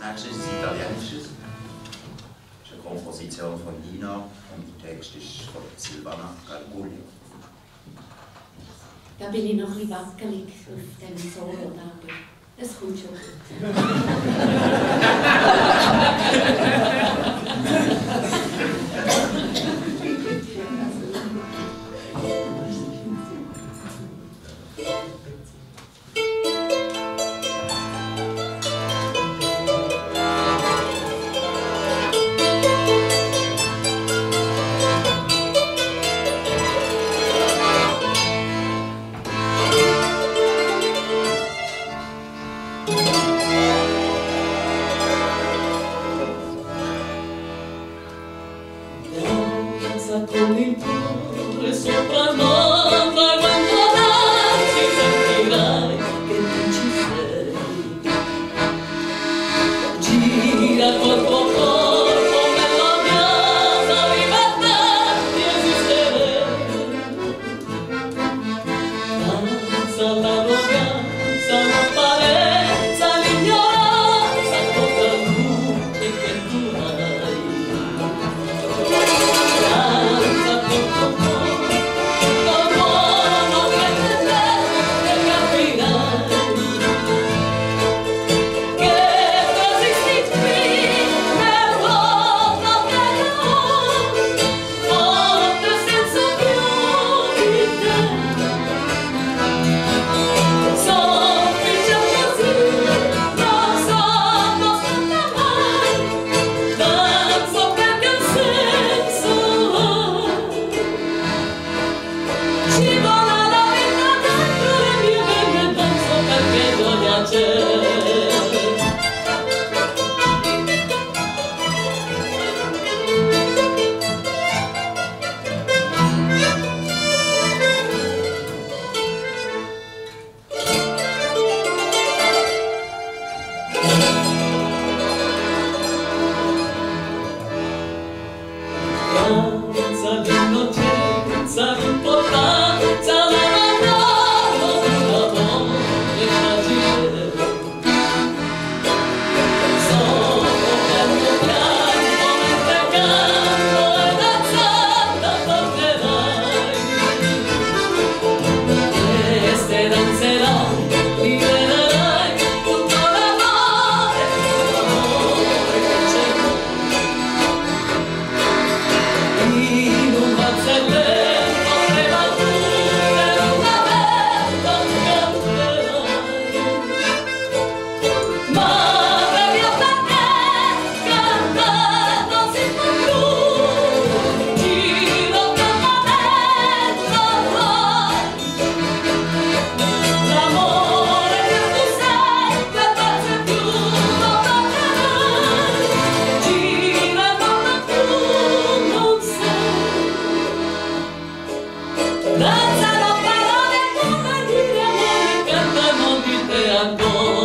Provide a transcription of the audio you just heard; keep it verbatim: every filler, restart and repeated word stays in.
nächste ist ein italienisches. Das ist eine Komposition von Nina und der Text ist von Silvana Garguglio. Da bin ich noch ein bisschen wackelig auf dem Solo, aber es kommt schon gut. Con il cuore sopra l'onda quando danzi sentirai che tu ci sei. Gira col tuo corpo nella piazza libertà di esistere. Danza l'arroganza, l'apparenza, l'ignoranza, tutta luce che tu hai. Danza l'innocenza, l'importanza, l'abbandono della voglia fragile. Sono nel mio pianto mentre canto e danzata tornerai. Queste danzerai, libererai tutto l'amore, tutto l'amore che c'è. In un barzellento premature una vento canterai. Ma proprio perché cantare non si può più, giro permanente ormai. L'amore che tu sei, che forse più non tornerai. Gira e torna più, non sei. Danzano parole come dire amore, cantano di te ancora.